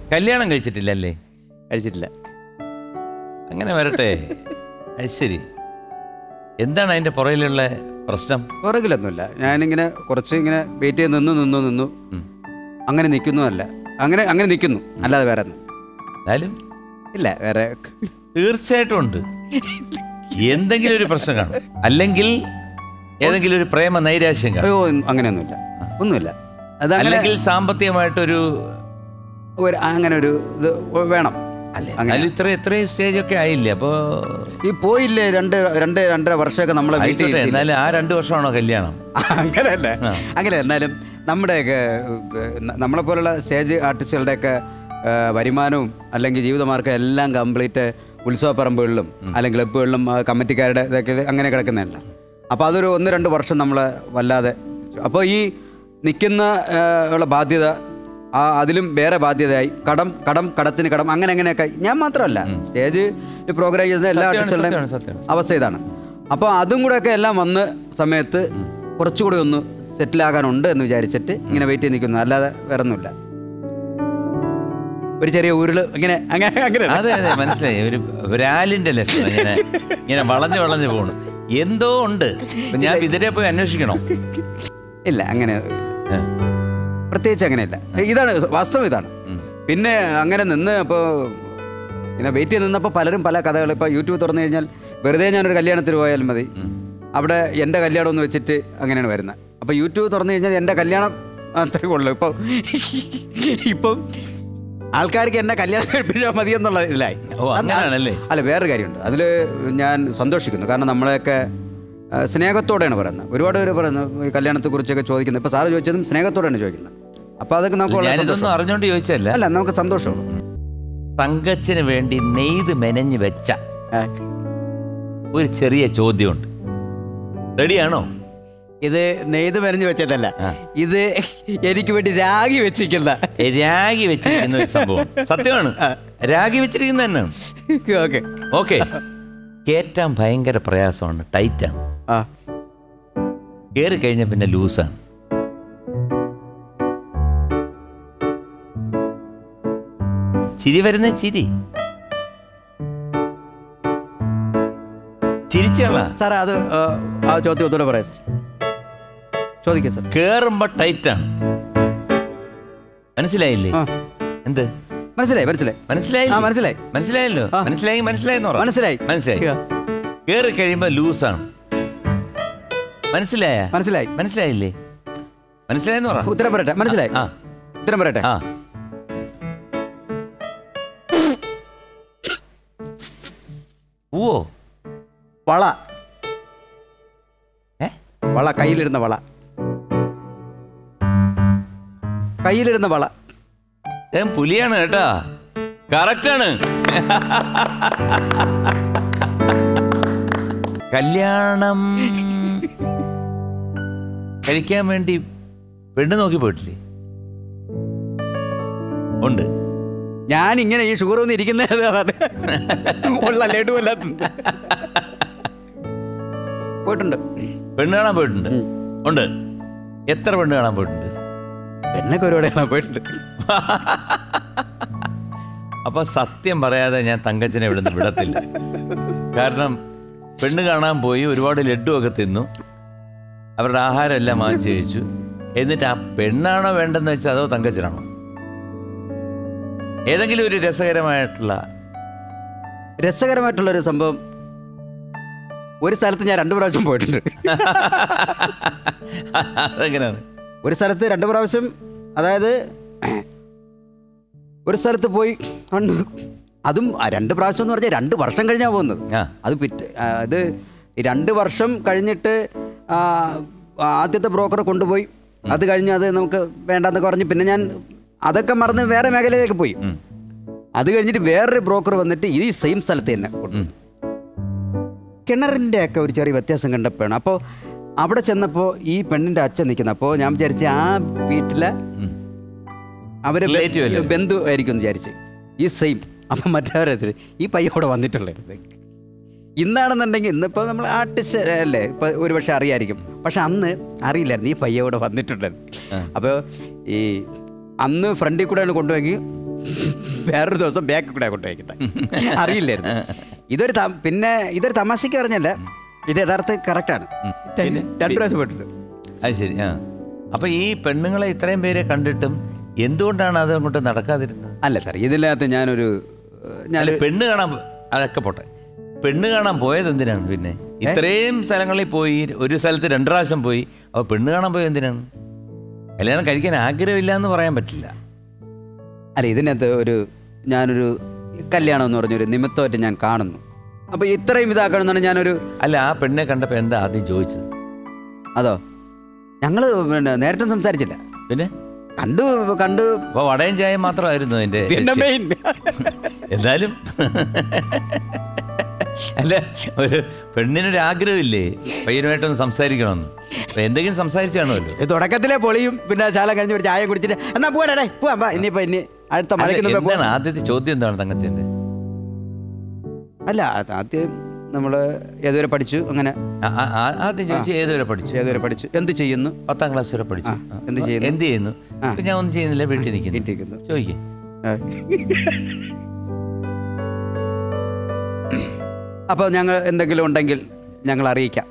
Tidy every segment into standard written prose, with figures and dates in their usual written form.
കല്യാണം കഴിച്ചിട്ടില്ലല്ലേ? കഴിച്ചിട്ടില്ല. അങ്ങനെ വരട്ടെ. അത് ശരി. എന്താണ് അതിന്റെ പുറകിലുള്ള പ്രശ്നം? പുറകിലൊന്നുമില്ല. ഞാനിങ്ങനെ കുറച്ച് ഇങ്ങനെ വെയിറ്റ് ചെയ്ത് നിന്നു അങ്ങനെ നിൽക്കുന്നതല്ല, അങ്ങനെ നിൽക്കുന്നു, അല്ലാതെ വേറെ എന്നാലും ഇല്ല. വേറെ തീർച്ചയായിട്ടും ഉണ്ട്. എന്തെങ്കിലും ഒരു പ്രശ്നം കാണും, അല്ലെങ്കിൽ ഏതെങ്കിലും ഒരു പ്രേമ നൈരാശ്യം കാണും. അയ്യോ, അങ്ങനെയൊന്നുമില്ല, ഒന്നുമില്ല. അത് അല്ലെങ്കിൽ സാമ്പത്തികമായിട്ടൊരു അങ്ങനെ ഒരു ഇത് വേണം. ഇത്രയും സ്റ്റേജ് ഒക്കെ ആയില്ലേ? അപ്പോ ഈ പോയില്ലേ 2-2.5 വർഷമൊക്കെ നമ്മളെ വീട്ടിൽ. എന്നാലും ആ 2 വർഷമാണോ കല്യാണം? അങ്ങനെ എന്നാലും നമ്മുടെയൊക്കെ നമ്മളെപ്പോലുള്ള സ്റ്റേജ് ആർട്ടിസ്റ്റുകളുടെയൊക്കെ വരുമാനവും അല്ലെങ്കിൽ ജീവിതമാർഗ്ഗം എല്ലാം കംപ്ലീറ്റ് ഉത്സവപ്പറമ്പുകളിലും അല്ലെങ്കിൽ ക്ലബ്ബുകളിലും കമ്മിറ്റിക്കാരുടെ ഇതൊക്കെ അങ്ങനെ കിടക്കുന്നതല്ല. അപ്പോൾ അതൊരു 1-2 വർഷം നമ്മളെ വല്ലാതെ. അപ്പോൾ ഈ നിൽക്കുന്ന ഉള്ള ബാധ്യത, അതിലും വേറെ ബാധ്യതയായി, കടത്തിന് കടം, അങ്ങനെയൊക്കെ. ഞാൻ മാത്രമല്ല, സ്റ്റേജ് പ്രോഗ്രാം ചെയ്യുന്ന എല്ലാ ആർട്ടിസ്റ്റുകളുടെയും അവസ്ഥ ഇതാണ്. അപ്പോൾ അതും കൂടെയൊക്കെ എല്ലാം വന്ന സമയത്ത് കുറച്ചുകൂടി ഒന്ന് സെറ്റിലാകാനുണ്ട് എന്ന് വിചാരിച്ചിട്ട് ഇങ്ങനെ വെയിറ്റ് ചെയ്ത് നിൽക്കുന്നു, അല്ലാതെ വേറെ ഒന്നുമില്ല. ഒരു ചെറിയ ഉരുള് ഇങ്ങനെ അങ്ങനെ. അതെ, മനസ്സിലായി. ഒരു ആലിന്റെ ലക്ഷണം ഇങ്ങനെ വളഞ്ഞു പോകണം. എന്തോ ഉണ്ട്. ഞാൻ ഇതിനെ പോയി അന്വേഷിക്കണോ? ഇല്ല, അങ്ങനെ പ്രത്യേകിച്ച് അങ്ങനെയില്ല. ഇതാണ് വാസ്തവം, ഇതാണ്. പിന്നെ അങ്ങനെ നിന്ന് അപ്പോൾ ഇങ്ങനെ വെയിറ്റ് ചെയ്ത് നിന്നപ്പോൾ പലരും പല കഥകൾ. ഇപ്പോൾ യൂട്യൂബ് തുറന്നു കഴിഞ്ഞാൽ വെറുതെ ഞാനൊരു കല്യാണത്തിന് പോയാൽ മതി, അവിടെ എൻ്റെ കല്യാണം ഒന്ന് വെച്ചിട്ട് അങ്ങനെയാണ് വരുന്നത്. അപ്പോൾ യൂട്യൂബ് തുറന്നു കഴിഞ്ഞാൽ എൻ്റെ കല്യാണം അത്രയും ഉള്ളൂ. ഇപ്പം ആൾക്കാർക്ക് എന്നെ കല്യാണം കഴിപ്പിച്ചാൽ മതി എന്നുള്ള ഇതിലായി. അല്ല, വേറൊരു കാര്യമുണ്ട്, അതിൽ ഞാൻ സന്തോഷിക്കുന്നു. കാരണം നമ്മളെയൊക്കെ സ്നേഹത്തോടെയാണ് പറയുന്നത്. ഒരുപാട് പേര് പറയുന്നത് ഈ കല്യാണത്തെക്കുറിച്ചൊക്കെ ചോദിക്കുന്നത്. ഇപ്പോൾ സാറ് ചോദിച്ചതും സ്നേഹത്തോടെയാണ് ചോദിക്കുന്നത്. അപ്പോൾ അതൊക്കെ നമുക്ക് അറിഞ്ഞോണ്ട് ചോദിച്ചല്ല, അല്ല, നമുക്ക് സന്തോഷമാണ്. തങ്കച്ചിന് വേണ്ടി നെയ്ത് മെനഞ്ഞു വെച്ച ഒരു ചെറിയ ചോദ്യമുണ്ട്. റെഡിയാണോ? ഇത് നെയ്ത് മെനഞ്ഞു വെച്ചതല്ല, ഇത് എനിക്ക് വേണ്ടി രാഗി വെച്ചിരിക്കുന്ന ഒരു സംഭവം. സത്യമാണ്, രാഗി വെച്ചിരിക്കുന്ന തന്നെയാണ്. ഓക്കെ. കേറ്റാൻ ഭയങ്കര പ്രയാസമാണ്, ടൈറ്റാണ്. കയറി കഴിഞ്ഞ പിന്നെ ലൂസാണ്. ചിരി വരുന്ന ചിരി ചിരിച്ചാ സാർ. അത് ആ ചോദ്യം ഒന്നുകൂടെ പറയാം. ചോദിക്കാം സാർ. കേറുമ്പോ ടൈറ്റാണ്, മനസ്സിലായില്ലേ? എന്ത് മനസ്സിലായല്ലോ? മനസ്സിലായി. കേറി കഴിയുമ്പോ ലൂസാണ്, മനസ്സിലായില്ലേ? മനസ്സിലായെന്ന് പറ. ഉത്തരം പറയട്ടെ. മനസ്സിലായി. ഉത്തരം പറയട്ടെ. പൂവോ? വള. വള, കയ്യിലിടുന്ന വള. പുലിയാണ് കേട്ടാ. കറക്റ്റാണ്. കല്യാണം കഴിക്കാൻ വേണ്ടി പെണ്ണ് നോക്കി പോയിട്ടില്ലേ? ഉണ്ട്. ഞാൻ ഇങ്ങനെ ഈ ഷുഗർ ഒന്നും ഇരിക്കുന്നത് പോയിട്ടുണ്ട്. പെണ്ണ് കാണാൻ പോയിട്ടുണ്ട്. ഉണ്ട്. എത്ര പെണ്ണ് കാണാൻ പോയിട്ടുണ്ട്? പെണ്ണൊക്കെ ഒരുപാട് കാണാൻ പോയിട്ടുണ്ട്. അപ്പൊ സത്യം പറയാതെ ഞാൻ തങ്കച്ചനെ ഇവിടുന്ന് വിടത്തില്ല. കാരണം പെണ്ണ് കാണാൻ പോയി, ഒരുപാട് ലഡ്ഡുവൊക്കെ തിന്നു, അവരുടെ ആഹാരം എല്ലാം വാങ്ങിച്ചു കഴിച്ചു. എന്നിട്ട് ആ പെണ്ണാണോ വേണ്ടെന്ന് വെച്ചാൽ അതോ തങ്കച്ചനാണോ? ഏതെങ്കിലും ഒരു രസകരമായിട്ടുള്ളൊരു സംഭവം. ഒരു സ്ഥലത്ത് ഞാൻ 2 പ്രാവശ്യം പോയിട്ടുണ്ട്. അതെങ്ങനെയാണ്? ഒരു സ്ഥലത്ത് 2 പ്രാവശ്യം, അതായത് ഒരു സ്ഥലത്ത് പോയി, അതും 2 പ്രാവശ്യം എന്ന് പറഞ്ഞാൽ 2 വർഷം കഴിഞ്ഞാൽ പോകുന്നത്. അത് 2 വർഷം കഴിഞ്ഞിട്ട് ആദ്യത്തെ ബ്രോക്കറെ കൊണ്ടുപോയി, അത് കഴിഞ്ഞ് അത് നമുക്ക് വേണ്ടെന്നൊക്കെ പറഞ്ഞ് പിന്നെ ഞാൻ അതൊക്കെ മറന്ന് വേറെ മേഖലയിലേക്ക് പോയി. അത് കഴിഞ്ഞിട്ട് വേറൊരു ബ്രോക്കർ വന്നിട്ട് ഈ സെയിം സ്ഥലത്ത് തന്നെ കിണറിൻ്റെ ഒക്കെ ഒരു ചെറിയ വ്യത്യാസം കണ്ടപ്പോഴാണ്. അപ്പോൾ അവിടെ ചെന്നപ്പോൾ ഈ പെണ്ണിൻ്റെ അച്ഛൻ നിൽക്കുന്നത്. അപ്പോൾ ഞാൻ വിചാരിച്ച് ആ വീട്ടിലെ അവർ ബന്ധു ആയിരിക്കും എന്ന് വിചാരിച്ച് ഈ സെയിം. അപ്പം മറ്റവരെത്തിരി ഈ പയ്യ അവിടെ വന്നിട്ടുള്ളത്. ഇന്നാണെന്നുണ്ടെങ്കിൽ ഇന്നിപ്പോൾ നമ്മൾ ആർട്ടിസ്റ്റ് അല്ലേ, ഇപ്പോൾ ഒരു പക്ഷേ അറിയായിരിക്കും. പക്ഷെ അന്ന് അറിയില്ലായിരുന്നു ഈ പയ്യ അവിടെ വന്നിട്ടുണ്ടായിരുന്നു. അപ്പോൾ ഈ അന്ന് ഫ്രണ്ടിൽ കൂടെയാണ് കൊണ്ടുപോയി വേറൊരു ദിവസം ബാക്ക് കൂടെ കൊണ്ടുപോയിക്കുന്നത് അറിയില്ലായിരുന്നു. പിന്നെ ഇതൊരു തമാശക്ക് പറഞ്ഞല്ല, ഇത് യഥാർത്ഥ കറക്റ്റാണ്. 2 പ്രാവശ്യം പോയിട്ടുണ്ട്. അത് ശരി. അപ്പൊ ഈ പെണ്ണുങ്ങളെ ഇത്രയും പേരെ കണ്ടിട്ടും എന്തുകൊണ്ടാണ് അത് അങ്ങോട്ട് നടക്കാതിരുന്നത്? അല്ല സാർ, ഇതിനകത്ത് ഞാൻ പെണ്ണ് കാണാൻ, അതൊക്കെ പോട്ടെ, പെണ്ണ് കാണാൻ പോയത് എന്തിനാണ്? പിന്നെ ഇത്രയും സ്ഥലങ്ങളിൽ പോയി, ഒരു സ്ഥലത്ത് 2 പ്രാവശ്യം പോയി, അപ്പോൾ പെണ്ണ് കാണാൻ പോയത് എന്തിനാണ്? കല്യാണം കഴിക്കാൻ ആഗ്രഹമില്ല എന്ന് പറയാൻ പറ്റില്ല. അല്ല, ഇതിനകത്ത് ഞാനൊരു കല്യാണം എന്ന് പറഞ്ഞൊരു നിമിത്തമായിട്ട് ഞാൻ കാണുന്നു. അപ്പോൾ ഇത്രയും ഇതാക്കണമെന്നാണ് ഞാനൊരു... അല്ല, ആ പെണ്ണെ കണ്ടപ്പോൾ എന്താ ആദ്യം ചോദിച്ചത്? അതോ, ഞങ്ങൾ പിന്നെ നേരിട്ടും സംസാരിച്ചില്ല. പിന്നെ കണ്ടു അപ്പോൾ വടയും ചായ മാത്രമായിരുന്നു എൻ്റെ എന്തായാലും. അല്ല, ഒരു പെണ്ണിനൊരു ആഗ്രഹമില്ലേ പയ്യനുമായിട്ടൊന്ന് സംസാരിക്കണമെന്ന്? അപ്പൊ എന്തെങ്കിലും സംസാരിച്ചു കാണുമല്ലോ. തുടക്കത്തിലെ പൊളിയും, പിന്നെ ശാലം കഴിഞ്ഞ് ഒരു ചായ കുടിച്ചിട്ട് എന്നാ പോവാടേ പോവാ ഇനിയിപ്പോ ഇനി അടുത്ത മഴയ്ക്ക്. ആദ്യത്തെ ചോദ്യം എന്താണ് തങ്കച്ചന്റെ? അല്ല, ആദ്യം നമ്മള് ഏതുവരെ പഠിച്ചു, അങ്ങനെ ആദ്യം ചോദിച്ചു ഏതുവരെ പഠിച്ചു, എന്ത് ചെയ്യുന്നു, 10ാം ക്ലാസ് വരെ പഠിച്ചു, എന്ത് ചെയ്യുന്നു? ഞാൻ ഒന്നും ചെയ്യുന്നില്ല, വീട്ടിൽ നിൽക്കുന്നു. ചോദിക്കേ. അപ്പോൾ ഞങ്ങൾ എന്തെങ്കിലും ഉണ്ടെങ്കിൽ ഞങ്ങൾ അറിയിക്കാം.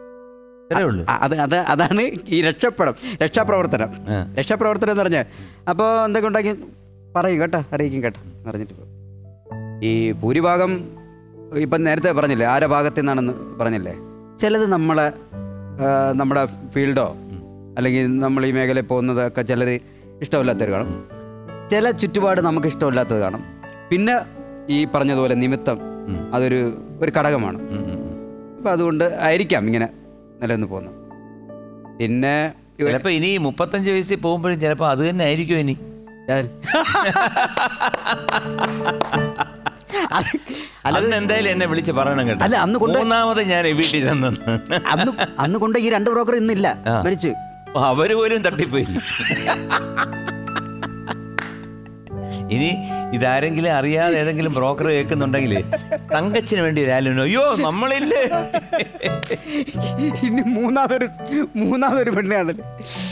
അതാണ് ഈ രക്ഷാപ്രവർത്തനം എന്ന് പറഞ്ഞാൽ. അപ്പോൾ എന്തൊക്കെ ഉണ്ടെങ്കിൽ പറയും കേട്ടോ, അറിയിക്കും കേട്ടോ പറഞ്ഞിട്ട്. ഈ ഭൂരിഭാഗം ഇപ്പം നേരത്തെ പറഞ്ഞില്ലേ, ആരെ ഭാഗത്തു നിന്നാണെന്ന് പറഞ്ഞില്ലേ, ചിലത് നമ്മുടെ ഫീൽഡോ അല്ലെങ്കിൽ നമ്മൾ ഈ മേഖലയിൽ പോകുന്നതൊക്കെ ചിലർ ഇഷ്ടമില്ലാത്തവർ കാണും, ചില ചുറ്റുപാട് നമുക്ക് ഇഷ്ടമില്ലാത്തത് കാണും. പിന്നെ ഈ പറഞ്ഞതുപോലെ നിമിത്തം അതൊരു ഘടകമാണ്. അപ്പം അതുകൊണ്ട് ആയിരിക്കാം ഇങ്ങനെ നിലനിന്ന് പോകുന്നത്. പിന്നെ ചിലപ്പോൾ ഇനി 35 വയസ്സിൽ പോകുമ്പോഴും ചിലപ്പോൾ അത് തന്നെ ആയിരിക്കും ഇനി. അന്ന് എന്തായാലും എന്നെ വിളിച്ച് പറയണം കേട്ടോ. അല്ല, അന്ന് 3ാമത് ഞാൻ വീട്ടിൽ ചെന്നു. അന്ന് കൊണ്ട് ഈ 2 ബ്രോക്കർ ഇന്നില്ല, മരിച്ചു. അവര് പോലും തട്ടിപ്പോയി. ഇനി ഇതാരെങ്കിലും അറിയാതെ ഏതെങ്കിലും ബ്രോക്കർ കേൾക്കുന്നുണ്ടെങ്കിൽ തങ്കച്ചിന് വേണ്ടി ഒരാളുണ്ടോ? അയ്യോ, നമ്മളില്ലേ. ഇനി മൂന്നാമതൊരു പെണ്ണാണല്ലോ.